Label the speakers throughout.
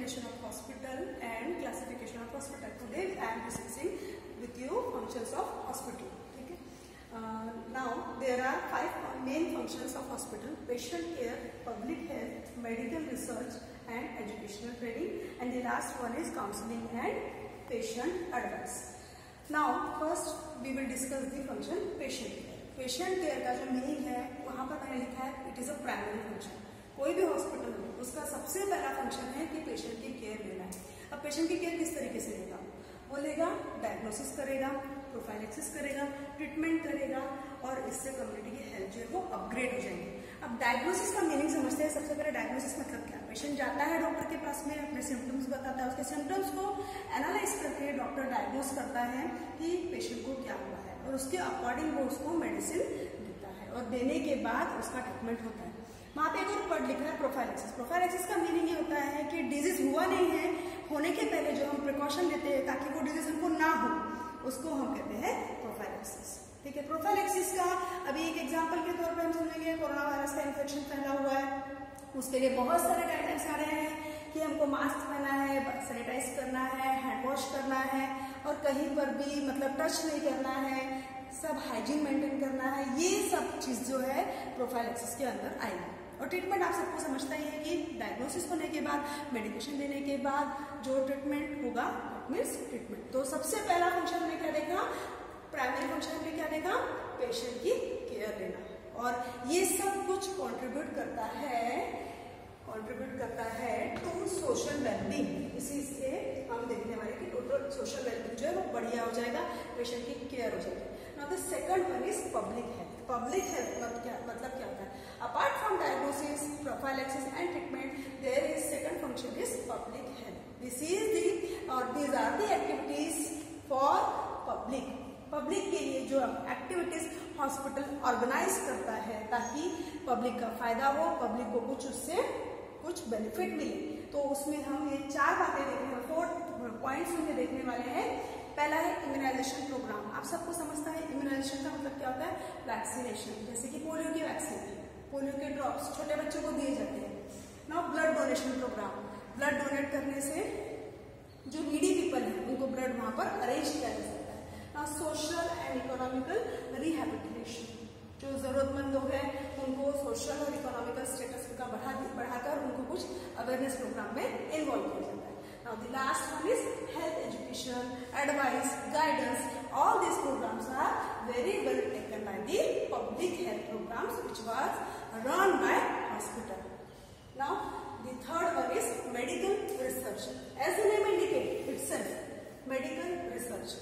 Speaker 1: definition of hospital and classification of hospital. Today I am discussing with you functions of hospital. Okay. Now there are 5 main functions of hospital: patient care, public health, medical research and educational training, and the last one is counseling and patient advice. Now first we will discuss the function patient care. Patient care का जो meaning है वहाँ पर मैंने लिखा है it is a primary function. कोई भी हॉस्पिटल हो उसका सबसे पहला फंक्शन है कि पेशेंट की केयर लेना है. अब पेशेंट की केयर किस तरीके से लेगा? वो लेगा, डायग्नोसिस करेगा, प्रोफाइलेक्सिस करेगा, ट्रीटमेंट करेगा और इससे कम्युनिटी की हेल्थ जो है वो अपग्रेड हो जाएगी. अब डायग्नोसिस का मीनिंग समझते हैं. सबसे पहले डायग्नोसिस मतलब क्या? पेशेंट जाता है डॉक्टर के पास में, अपने सिम्टम्स बताता है, उसके सिम्टम्स को एनालाइज करके डॉक्टर डायग्नोस करता है कि पेशेंट को क्या हुआ है और उसके अकॉर्डिंग वो उसको मेडिसिन देता है और देने के बाद उसका ट्रीटमेंट होता है. वहाँ पे एक और वर्ड लिखा है प्रोफाइलेक्सिस. प्रोफाइलेक्सिस का मीनिंग ये होता है कि डिजीज हुआ नहीं है, होने के पहले जो हम प्रिकॉशन लेते हैं ताकि वो डिजीज हमको ना हो, उसको हम कहते हैं प्रोफाइलेक्सिस. ठीक है. प्रोफाइलेक्सिस का अभी एक एग्जांपल के तौर पे हम समझेंगे. कोरोना वायरस का इन्फेक्शन फैला हुआ है, उसके लिए बहुत सारे गाइडलाइंस आ रहे हैं कि हमको मास्क पहनना है, सैनिटाइज करना है, हैंड वॉश करना है और कहीं पर भी मतलब टच नहीं करना है, सब हाइजीन मेंटेन करना है. ये सब चीज जो है प्रोफाइलेक्सिस के अंदर आएगी. और ट्रीटमेंट आप सबको समझता ही है कि डायग्नोसिस होने के बाद, मेडिकेशन देने के बाद जो ट्रीटमेंट होगा मीन्स ट्रीटमेंट. तो सबसे पहला फंक्शन में क्या देखा? प्राइमरी फंक्शन में क्या देखा? पेशेंट की केयर लेना. और ये सब कुछ कंट्रीब्यूट करता है टू सोशल वेलबींग. इसी से हम देखने वाले कि टोटल सोशल वेलबींग जो है वो बढ़िया हो जाएगा, पेशेंट की केयर हो जाएगी. Now the second one is public health. Public health मतलब क्या होता है? Apart from diagnosis, prophylaxis and treatment, there is second function is public health. These are the activities for public. Public के लिए जो एक्टिविटीज हॉस्पिटल ऑर्गेनाइज करता है ताकि पब्लिक का फायदा हो, पब्लिक को उससे कुछ बेनिफिट मिले. तो उसमें हम ये 4 बातें देखने, 4 पॉइंट्स में देखने वाले हैं. पहला है इम्यूनाइजेशन प्रोग्राम. आप सबको समझता है इम्यूनाइजेशन का मतलब क्या होता है? वैक्सीनेशन. जैसे कि पोलियो की वैक्सीन, पोलियो के ड्रॉप्स छोटे बच्चों को दिए जाते हैं. Now blood donation program. Blood donate करने से जो नीडी पीपल है उनको ब्लड वहां पर अरेंज किया जा सकता है. Now social and economical rehabilitation. जो जरूरतमंद लोग हैं उनको सोशल और इकोनॉमिकल स्टेटस का बढ़ाकर उनको कुछ अवेयरनेस प्रोग्राम में इन्वॉल्व किया जाता है. Now the last one is health education, advice, guidance. All these programs are very well taken by the public health programs which was run by hospital. Now the third one is medical research. As the name indicates itself, medical research.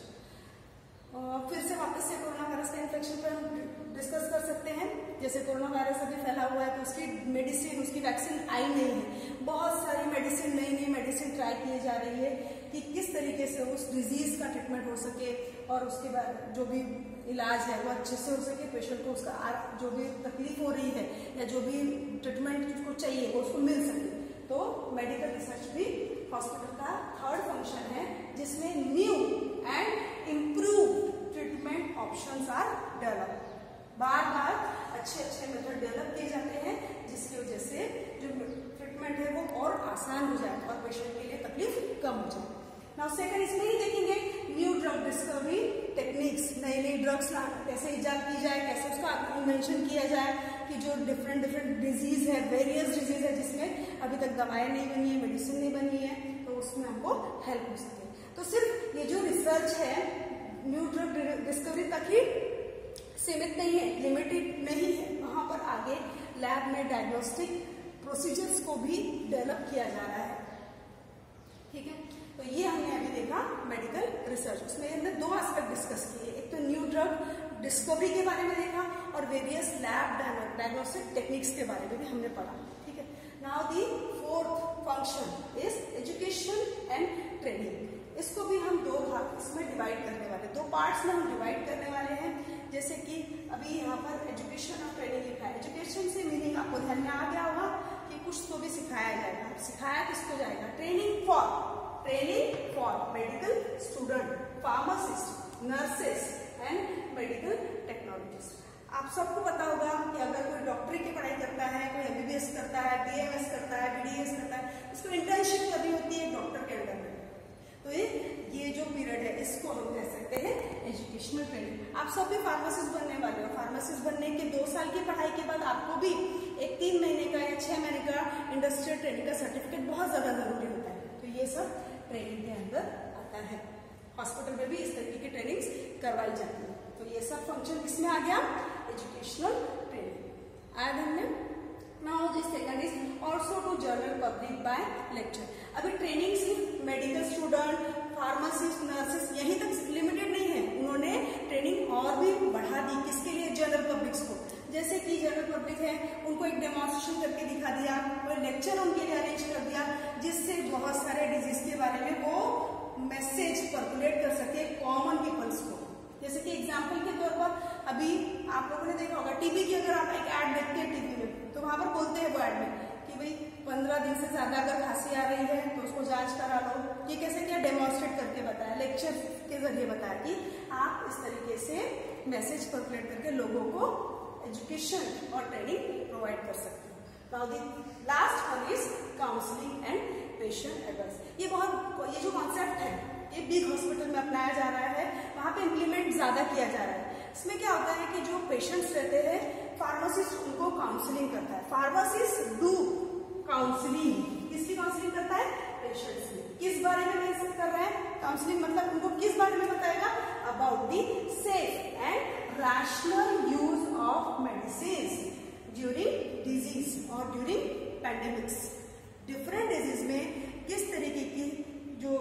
Speaker 1: फिर से वापस से corona virus का infection पर हम discuss कर सकते हैं. जैसे कोरोना वायरस अभी फैला हुआ है तो उसकी मेडिसिन, उसकी वैक्सीन आई नहीं है. बहुत सारी मेडिसिन, नई मेडिसिन ट्राई की जा रही है कि किस तरीके से उस डिजीज का ट्रीटमेंट हो सके और उसके बाद जो भी इलाज है वो अच्छे से हो सके, पेशेंट को उसका जो भी तकलीफ हो रही है या जो भी ट्रीटमेंट उसको चाहिए वो उसको मिल सके. तो मेडिकल रिसर्च भी हॉस्पिटल का थर्ड फंक्शन है जिसमें new and improve treatment options are develop. बार अच्छे मेथड डेवलप किए जाते हैं जिसकी वजह से जो ट्रीटमेंट है वो और आसान हो जाए और पेशेंट के लिए तकलीफ कम हो जाए. नाउ सेकंड इसमें ही देखेंगे न्यू ड्रग डिस्कवरी टेक्निक्स. नई ड्रग्स कैसे इजाद की जाए, कैसे उसका इन्वेंशन किया जाए कि जो डिफरेंट डिजीज है, वेरियस डिजीज है जिसमें अभी तक दवाएं नहीं बनी है, मेडिसिन नहीं बनी है, तो उसमें हमको हेल्प हो सके. तो सिर्फ ये जो रिसर्च है न्यू ड्रग डिस्कवरी तक ही सीमित नहीं है, लिमिटेड नहीं है. वहां पर आगे लैब में डायग्नोस्टिक प्रोसीजर्स को भी डेवलप किया जा रहा है. ठीक है. तो ये हमने अभी देखा मेडिकल रिसर्च. उसमें हमने 2 एस्पेक्ट डिस्कस किए. एक तो न्यू ड्रग डिस्कवरी के बारे में देखा और वेरियस लैब डायग्नोस्टिक टेक्निक्स के बारे में भी हमने पढ़ा. ठीक है. Now the fourth function is education and training. इसको भी हम 2 भाग इसमें डिवाइड करने वाले, 2 पार्ट्स में हम डिवाइड करने वाले हैं. जैसे कि अभी यहाँ पर एजुकेशन और ट्रेनिंग लिखा है. एजुकेशन से मीनिंग आपको ध्यान में आ गया होगा कि कुछ तो भी सिखाया जाएगा. सिखाया किसको जाएगा? Training for medical student, pharmacist, nurses and medical technologist. आप सबको पता होगा कि अगर कोई डॉक्टरी की पढ़ाई करता है, कोई MBBS करता है, BMS करता है, BDS करता है, उसको इंटर्नशिप करनी होती है एजुकेशनल ट्रेनिंग। आप सब भी फार्मासिस्ट बनने वाले हो। फार्मासिस्ट बनने के 2 साल की पढ़ाई के बाद आपको भी एक 3 महीने का या 6 महीने का इंडस्ट्रियल ट्रेनिंग का सर्टिफिकेट बहुत ज्यादा जरूरी होता है। तो ये सब ट्रेनिंग के अंदर आता है। हॉस्पिटल में भी इस तरीके की ट्रेनिंग्स करवाई जाती है। तो ये सब फंक्शन किसमें आ गया? एजुकेशनल ट्रेनिंग आया ध्यान में। Now this second is also to general public by lecture. अभी ट्रेनिंग सिर्फ मेडिकल स्टूडेंट, फार्मासिस्ट, नर्सेस यहीं तक लिमिटेड नहीं है। उन्होंने ट्रेनिंग और भी बढ़ा दी। किसके लिए? जनरल पब्लिक्स को। जैसे कि जनरल पब्लिक है, उनको एक डेमोन्स्ट्रेशन करके दिखा दिया, कोई लेक्चर उनके लिए अरेंज कर दिया, जिससे बहुत सारे डिजीज के बारे में वो मैसेज सर्कुलेट कर सके कॉमन पीपल्स को। जैसे कि एग्जाम्पल के तौर पर अभी आप लोगों ने देखा होगा टीबी की, अगर आप एक ऐड देखते हैं टीवी में, तो वहां पर बोलते हैं वो ऐड में कि भाई 15 दिन से ज्यादा अगर खांसी आ रही है तो उसको जांच करा लो। ये कैसे किया? डेमोन्स्ट्रेट करके बताया, लेक्चर के जरिए बताया कि आप इस तरीके से मैसेज सर्कुलेट करके लोगों को एजुकेशन और ट्रेनिंग प्रोवाइड कर सकते हैं। Now the last one is counselling and patient advice. ये जो कॉन्सेप्ट है ये बिग हॉस्पिटल में अपनाया जा रहा है, वहां पे इम्प्लीमेंट ज्यादा किया जा रहा है। इसमें क्या होता है कि जो पेशेंट्स रहते हैं, फार्मासिस्ट उनको काउंसलिंग करता है। Pharmacist do counselling. किसकी काउंसलिंग करता है? पेशेंट्स की। किस बारे में कर रहा है काउंसलिंग? मतलब उनको किस बारे में बताएगा? About the safe and rational use of medicine during disease और ड्यूरिंग पैंडेमिक्स। डिफरेंट डिजीज में किस तरीके की जो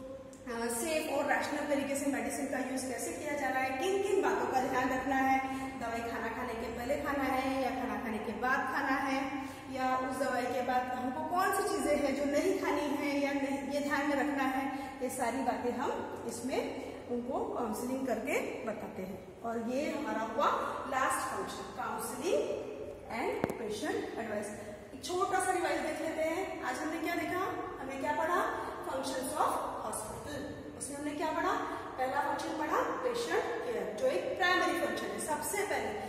Speaker 1: सेफ और रैशनल तरीके से मेडिसिन का यूज कैसे किया जा रहा है, किन किन बातों का ध्यान रखना है। दवाई खाना खाने के पहले खाना है या खाना खाने के बाद खाना है, या उस दवाई के बाद हमको कौन सी चीजें हैं जो नहीं खानी है या नहीं, ये ध्यान में रखना है। ये सारी बातें हम इसमें उनको काउंसलिंग करके बताते हैं। और ये हमारा हुआ last function, counselling and patient advice. छोटा सा रिवाइज देख लेते हैं। आज हमने क्या देखा? हमने क्या पढ़ा? Functions of hospital. उसमें हमने क्या पढ़ा? पहला फंक्शन पढ़ा पेशेंट केयर, जो एक प्राइमरी फंक्शन है। सबसे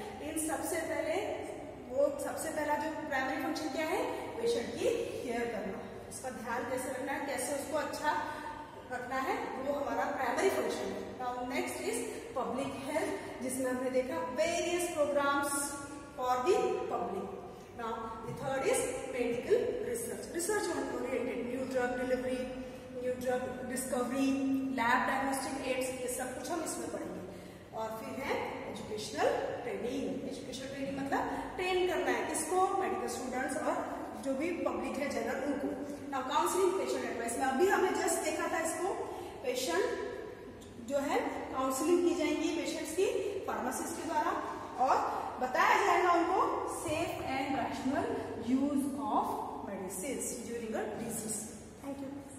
Speaker 1: पहला जो प्राइमरी फंक्शन क्या है? पेशेंट की केयर करना, उसका ध्यान कैसे रखना है, कैसे उसको अच्छा रखना है, वो हमारा प्राइमरी फंक्शन है। Now next is public health, जिसमें हमने देखा various programs for the public. Now the third is medical research oriented, new drug delivery, new drug discovery, lab diagnostic aids, ये सब कुछ हम इसमें पढ़ेंगे। और फिर है एजुकेशनल ट्रेनिंग। एजुकेशनल ट्रेनिंग मतलब ट्रेन करना है किसको? मेडिकल स्टूडेंट्स और जो भी पब्लिक है जनरल उनको। नाउ काउंसलिंग पेशेंट एडवाइस में अभी हमने जस्ट देखा था इसको। पेशेंट जो है काउंसलिंग की जाएंगी पेशेंट्स की फार्मासिस्ट के द्वारा, और बताया जाएगा उनको safe and rational use of medicine during a disease. Thank you.